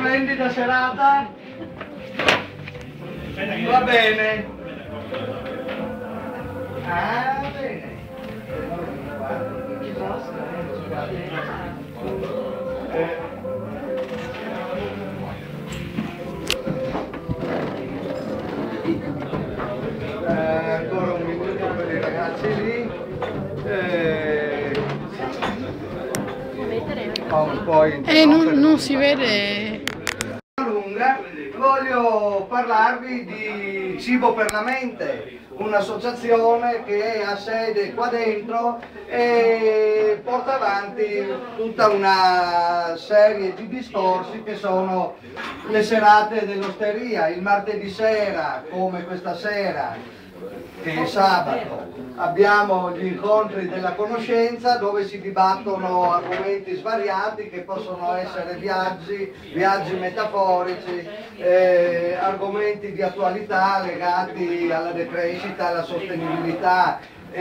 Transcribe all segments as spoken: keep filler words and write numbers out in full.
splendida serata. Va bene. Ah, bene. Eh. Eh, ancora un minuto per i ragazzi lì. Eh, un po' eh, non, non si vede. Lunga. Voglio parlarvi di Cibo per la Mente, un'associazione che ha sede qua dentro e porta avanti tutta una serie di discorsi che sono le serate dell'osteria. Il martedì sera, come questa sera, che è sabato, abbiamo gli incontri della conoscenza dove si dibattono argomenti svariati che possono essere viaggi, viaggi metaforici, eh, argomenti di attualità legati alla decrescita, alla sostenibilità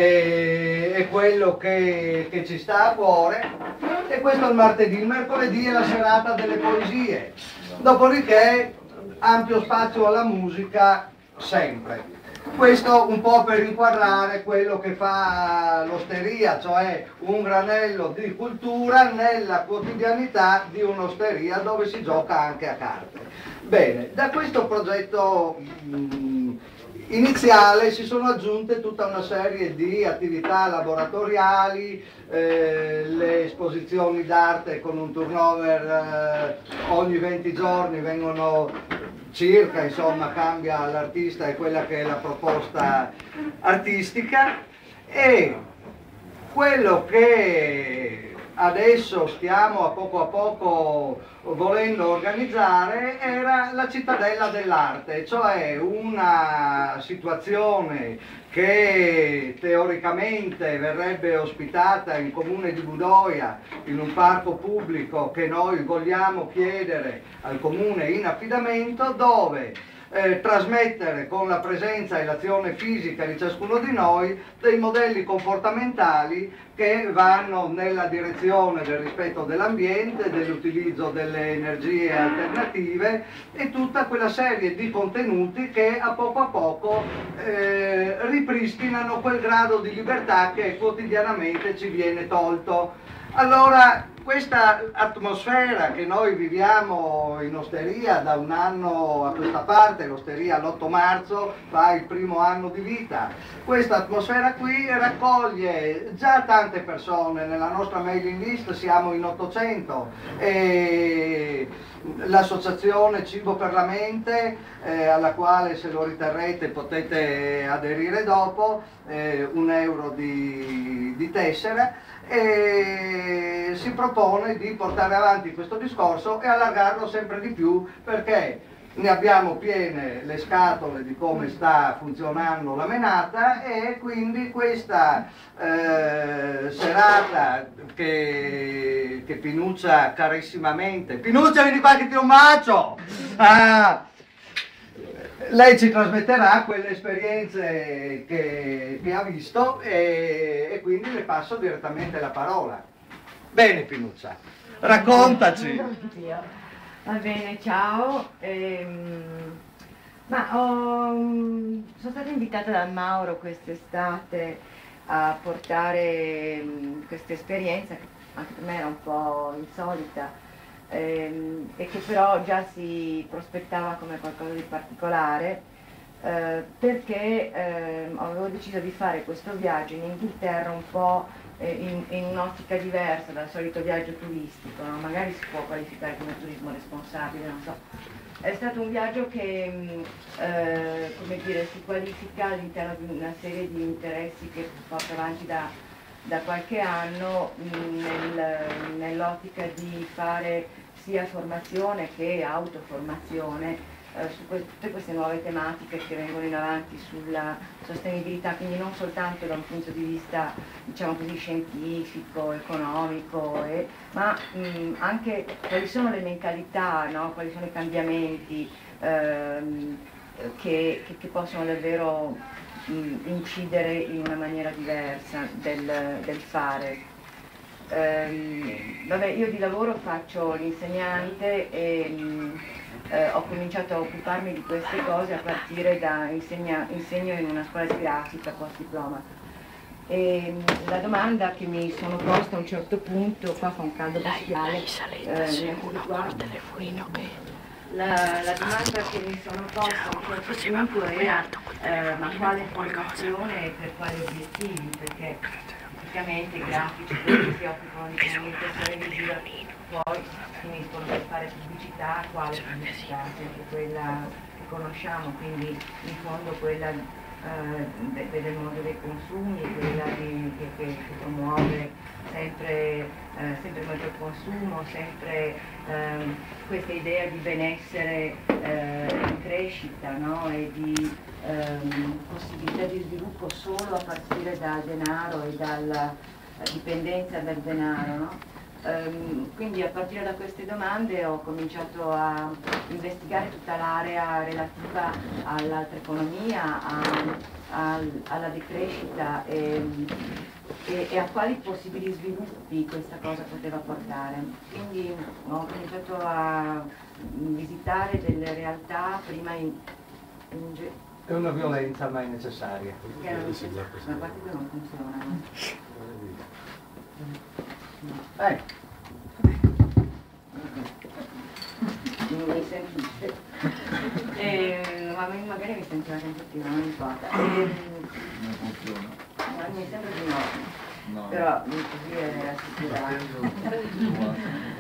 e, e quello che, che ci sta a cuore. E questo è il martedì. Il mercoledì è la serata delle poesie, dopodiché ampio spazio alla musica sempre. Questo un po' per inquadrare quello che fa l'osteria, cioè un granello di cultura nella quotidianità di un'osteria dove si gioca anche a carte. Bene, da questo progetto mh, iniziale si sono aggiunte tutta una serie di attività laboratoriali, eh, le esposizioni d'arte con un turnover eh, ogni venti giorni vengono circa, insomma, cambia l'artista e quella che è la proposta artistica, e quello che adesso stiamo a poco a poco volendo organizzare era la cittadella dell'arte, cioè una situazione che teoricamente verrebbe ospitata in comune di Budoia, in un parco pubblico che noi vogliamo chiedere al comune in affidamento, dove Eh, trasmettere con la presenza e l'azione fisica di ciascuno di noi dei modelli comportamentali che vanno nella direzione del rispetto dell'ambiente, dell'utilizzo delle energie alternative e tutta quella serie di contenuti che a poco a poco eh, ripristinano quel grado di libertà che quotidianamente ci viene tolto. Allora, questa atmosfera che noi viviamo in osteria da un anno a questa parte, l'osteria l'otto marzo fa il primo anno di vita, questa atmosfera qui raccoglie già tante persone, nella nostra mailing list siamo in ottocento e l'associazione Cibo per la Mente, eh, alla quale se lo riterrete potete aderire dopo, eh, un euro di, di tessera, e si propone di portare avanti questo discorso e allargarlo sempre di più, perché ne abbiamo piene le scatole di come sta funzionando la menata, e quindi questa eh, serata che, che Pinuccia carissimamente, Pinuccia vieni qua che ti un bacio! Ah, lei ci trasmetterà quelle esperienze che, che ha visto e, e quindi le passo direttamente la parola. Bene Pinuccia, raccontaci. Va bene, ciao. Ehm, ma ho, sono stata invitata da Mauro quest'estate a portare um, questa esperienza che anche per me era un po' insolita, ehm, e che però già si prospettava come qualcosa di particolare, eh, perché eh, avevo deciso di fare questo viaggio in Inghilterra un po' in, in un'ottica diversa dal solito viaggio turistico, no? Magari si può qualificare come turismo responsabile, non so. È stato un viaggio che eh, come dire, si qualifica all'interno di una serie di interessi che porto avanti da, da qualche anno nel, nell'ottica di fare sia formazione che autoformazione eh, su que tutte queste nuove tematiche che vengono in avanti sulla sostenibilità, quindi non soltanto da un punto di vista, diciamo così, scientifico, economico, eh, ma mh, anche quali sono le mentalità, no? Quali sono i cambiamenti ehm, che, che, che possono davvero mh, incidere in una maniera diversa del, del fare. ehm, vabbè, io di lavoro faccio l'insegnante e mh, eh, ho cominciato a occuparmi di queste cose a partire da insegna, insegno in una scuola di grafica post diploma. E la domanda che mi sono posta a un certo punto, qua fa un caldo bestiale, eh, la, la domanda che mi sono posta a un certo punto era eh, ma quale formazione e per quali obiettivi, perché praticamente i grafici quelli che si occupano di comunicazione visiva poi finiscono per fare pubblicità, quale pubblicità? Sempre quella che conosciamo, quindi in fondo quella eh, del mondo dei consumi, quella di, che, che, che promuove sempre, eh, sempre maggior consumo, sempre eh, questa idea di benessere eh, in crescita, no? E di ehm, possibilità di sviluppo solo a partire dal denaro e dalla dipendenza dal denaro, no? Um, quindi a partire da queste domande ho cominciato a investigare tutta l'area relativa all'altra economia, a, a, alla decrescita e, e, e a quali possibili sviluppi questa cosa poteva portare. Quindi ho cominciato a visitare delle realtà prima in, in è una violenza ma è necessaria. Che non, la partita non funziona. Eh. Non mi sentite? Eh, ma magari mi sentivate un pochino, non importa. Eh, non funziona. No, mi sembra di no. No. Però così è assicurato.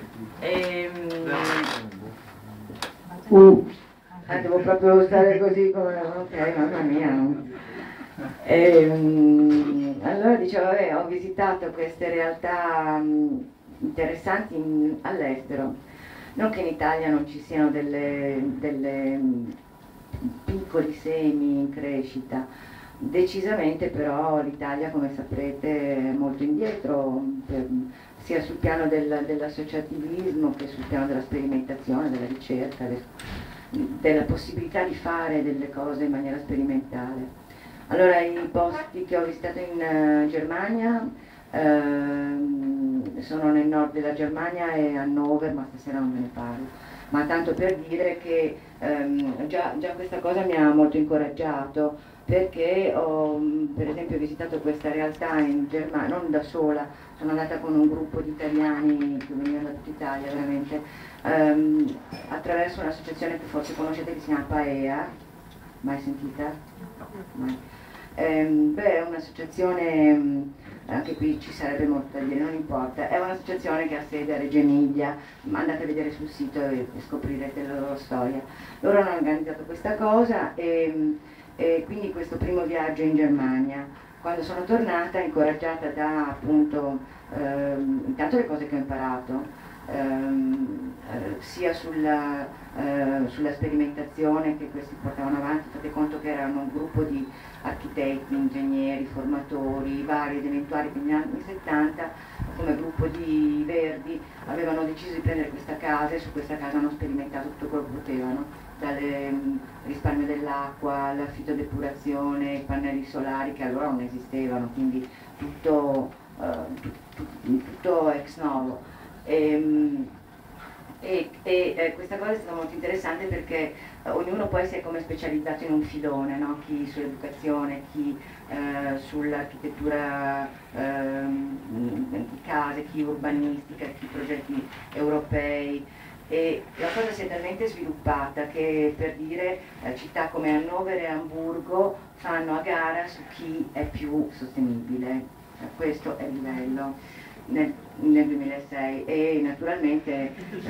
Uh, eh, devo proprio stare così come. Ok, mamma mia. No? E, um, allora dicevo, vabbè, ho visitato queste realtà um, interessanti all'estero, non che in Italia non ci siano delle, delle um, piccoli semi in crescita, decisamente però l'Italia, come saprete, è molto indietro, per, sia sul piano del, dell'associativismo che sul piano della sperimentazione, della ricerca, de, della possibilità di fare delle cose in maniera sperimentale. Allora, i posti che ho visitato in uh, Germania uh, sono nel nord della Germania e Hannover, ma stasera non me ne parlo. Ma tanto per dire che um, già, già questa cosa mi ha molto incoraggiato, perché ho per esempio visitato questa realtà in Germania, non da sola, sono andata con un gruppo di italiani che venivano da tutta Italia veramente, um, attraverso un'associazione che forse conoscete che si chiama Paea. Mai sentita? Mai. Ehm, beh, è un'associazione, anche qui ci sarebbe molto da dire, non importa, è un'associazione che ha sede a Reggio Emilia, ma andate a vedere sul sito e, e scoprirete la loro storia. Loro hanno organizzato questa cosa e, e quindi questo primo viaggio in Germania. Quando sono tornata, incoraggiata da appunto, ehm, intanto le cose che ho imparato, ehm, eh, sia sulla, eh, sulla sperimentazione che questi portavano avanti, fate conto che erano un gruppo di architetti, ingegneri, formatori, vari ed eventuali che negli anni settanta come gruppo di Verdi avevano deciso di prendere questa casa e su questa casa hanno sperimentato tutto quello che potevano, dal risparmio dell'acqua, l'affitto depurazione, i pannelli solari che allora non esistevano, quindi tutto, uh, tutto, tutto ex novo. E, e, e eh, questa cosa è stata molto interessante perché eh, ognuno poi si è come specializzato in un filone, no? Chi sull'educazione, chi eh, sull'architettura eh, di case, chi urbanistica, chi progetti europei. E la cosa si è talmente sviluppata che, per dire, eh, città come Hannover e Amburgo fanno a gara su chi è più sostenibile. Questo è il livello. Nel, nel duemilasei e naturalmente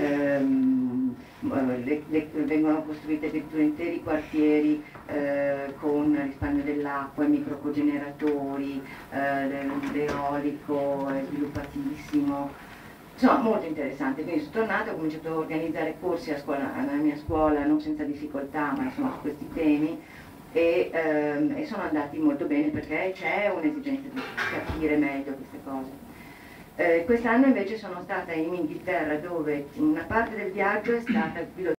ehm, le, le, vengono costruite addirittura interi quartieri eh, con risparmio dell'acqua, microcogeneratori, eh, l'eolico è sviluppatissimo, insomma molto interessante. Quindi sono tornata, ho cominciato a organizzare corsi a scuola, alla mia scuola, non senza difficoltà, ma insomma su questi temi. E, ehm, e sono andati molto bene perché c'è un'esigenza di capire meglio queste cose. Eh, quest'anno invece sono stata in Inghilterra, dove una parte del viaggio è stata